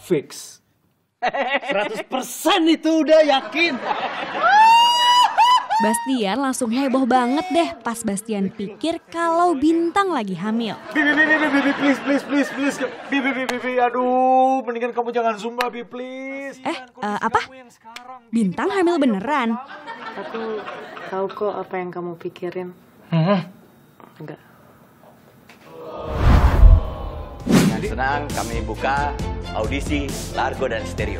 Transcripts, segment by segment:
Fix. 100% itu udah yakin. Bastian langsung heboh banget deh pas Bastian pikir kalau Bintang lagi hamil. Bibi, please. Bibi, aduh, mendingan kamu jangan zumba, Bibi, please. Apa? Bintang hamil beneran? Aku tahu kok apa yang kamu pikirin. Enggak. Dengan senang kami buka audisi Largo dan Stereo.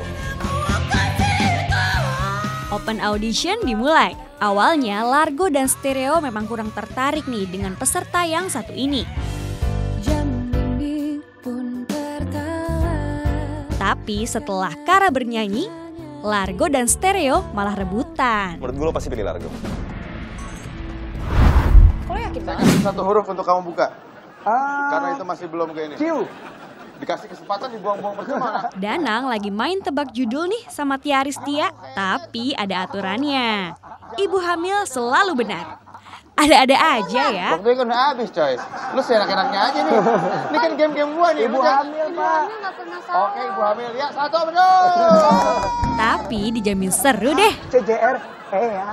Open audition dimulai. Awalnya Largo dan Stereo memang kurang tertarik nih dengan peserta yang satu ini. Tapi setelah Kara bernyanyi, Largo dan Stereo malah rebutan. Menurut gue lo pasti pilih Largo. Kok yakin banget? Kasih satu huruf untuk kamu buka. Karena itu masih belum ke ini. Dikasih kesempatan dibuang-buang percuma. Danang lagi main tebak judul nih sama Tia Aristia, tapi ada aturannya. Ibu hamil selalu benar. Ada-ada aja ya. Waktunya kan udah habis, coy. Lu seenak-enaknya aja nih. Ini kan game-game gua nih. Ibu hamil, Pak. Oke, ibu hamil. Ya, satu betul. Tapi dijamin seru deh. CJR, ya.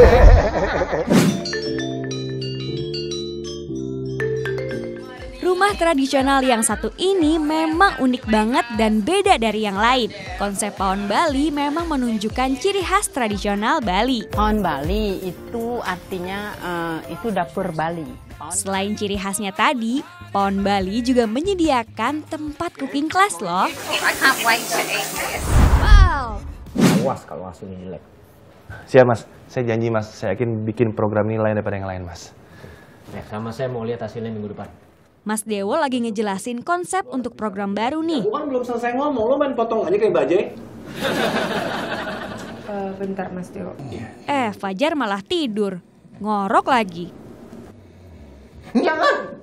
Rumah tradisional yang satu ini memang unik banget dan beda dari yang lain. Konsep Pawon Bali memang menunjukkan ciri khas tradisional Bali. Pawon Bali itu artinya itu dapur Bali. Selain ciri khasnya tadi, Pawon Bali juga menyediakan tempat cooking class loh. Wow. Awas kalau hasilnya jelek. Siap mas, saya janji mas, saya yakin bikin program ini lain daripada yang lain mas. Ya, sama saya mau lihat hasilnya minggu depan. Mas Dewo lagi ngejelasin konsep untuk program baru nih. Aku kan belum selesai ngomong, lo main potong aja kayak bajai. Bentar Mas Dewo. Fajar malah tidur, ngorok lagi. Jangan